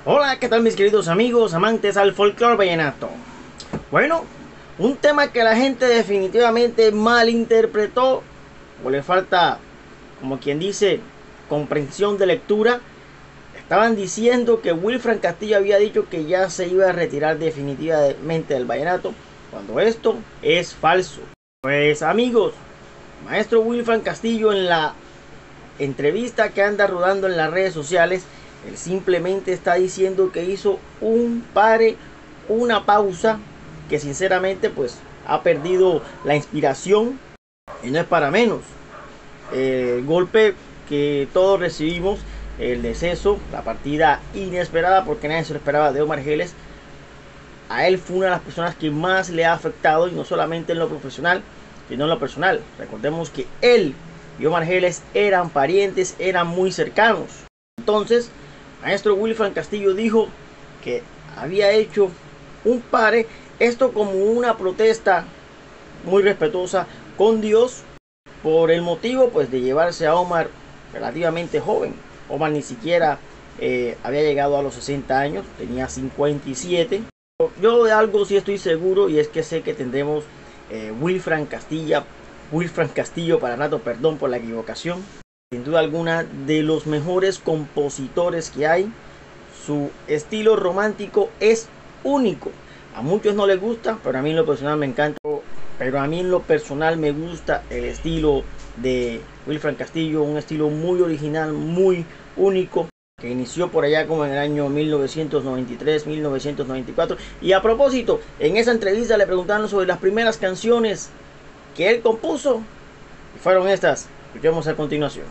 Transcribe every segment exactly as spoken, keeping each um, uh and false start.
Hola, ¿qué tal mis queridos amigos, amantes al folclore vallenato? Bueno, un tema que la gente definitivamente malinterpretó o le falta, como quien dice, comprensión de lectura. Estaban diciendo que Wilfran Castillo había dicho que ya se iba a retirar definitivamente del vallenato, cuando esto es falso. Pues amigos, maestro Wilfran Castillo, en la entrevista que anda rodando en las redes sociales, él simplemente está diciendo que hizo un pare, una pausa, que sinceramente pues ha perdido la inspiración, y no es para menos. El golpe que todos recibimos, el deceso, la partida inesperada, porque nadie se lo esperaba, de Omar Geles, a él fue una de las personas que más le ha afectado, y no solamente en lo profesional, sino en lo personal. Recordemos que él y Omar Geles eran parientes, eran muy cercanos. Entonces, maestro Wilfran Castillo dijo que había hecho un pare, esto como una protesta muy respetuosa con Dios, por el motivo pues de llevarse a Omar relativamente joven. Omar ni siquiera eh, había llegado a los sesenta años, tenía cincuenta y siete. Yo de algo sí estoy seguro, y es que sé que tendremos eh, Wilfran Castilla, Wilfran Castillo para rato, perdón por la equivocación. Sin duda alguna, de los mejores compositores que hay. Su estilo romántico es único. A muchos no les gusta, pero a mí en lo personal me encanta. Pero a mí en lo personal me gusta el estilo de Wilfran Castillo, un estilo muy original, muy único, que inició por allá como en el año mil novecientos noventa y tres, mil novecientos noventa y cuatro. Y a propósito, en esa entrevista le preguntaron sobre las primeras canciones que él compuso, y fueron estas. Escuchemos a continuación.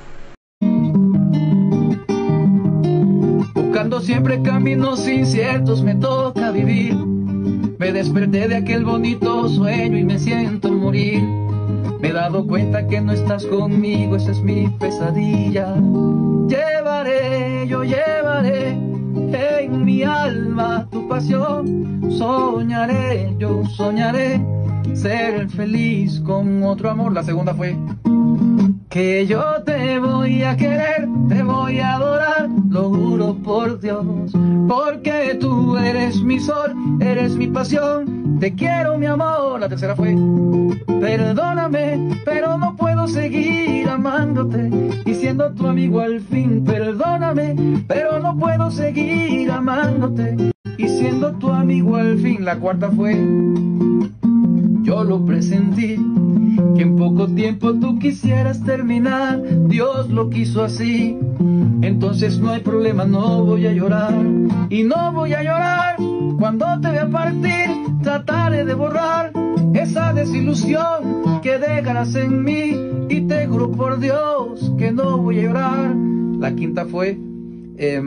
Buscando siempre caminos inciertos me toca vivir. Me desperté de aquel bonito sueño y me siento morir. Me he dado cuenta que no estás conmigo, esa es mi pesadilla. Llevaré, yo llevaré en mi alma tu pasión. Soñaré, yo soñaré ser feliz con otro amor. La segunda fue que yo te voy a querer, te voy a adorar, lo juro por Dios, porque tú eres mi sol, eres mi pasión, te quiero mi amor. La tercera fue perdóname, pero no puedo seguir amándote y siendo tu amigo al fin. Perdóname, pero no puedo seguir amándote y siendo tu amigo al fin. La cuarta fue yo lo presentí, que en poco tiempo tú quisieras terminar, Dios lo quiso así, entonces no hay problema, no voy a llorar, y no voy a llorar cuando te vea partir, trataré de borrar esa desilusión que dejarás en mí, y te juro por Dios que no voy a llorar. La quinta fue eh,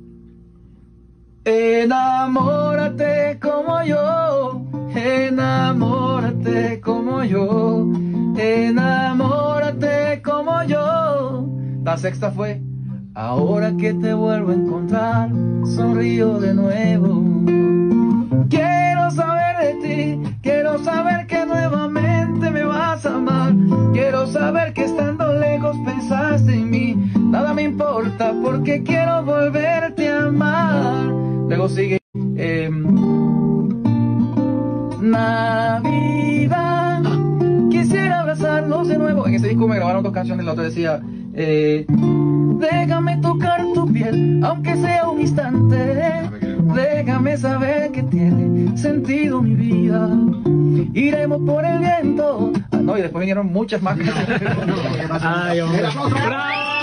enamórate como yo, enamórate como yo, enamórate como yo. La sexta fue ahora que te vuelvo a encontrar, sonrío de nuevo. Quiero saber de ti, quiero saber que nuevamente me vas a amar. Quiero saber que estando lejos pensaste en mí. Nada me importa porque quiero volverte a amar. Luego sigue eh, Navidad, quisiera abrazarnos de nuevo. En ese disco me grabaron dos canciones, la otra decía eh, déjame tocar tu piel, aunque sea un instante. Déjame saber que tiene sentido mi vida. Iremos por el viento. Ah, no, y después vinieron muchas más canciones. Ay, hombre. ¡Bravo!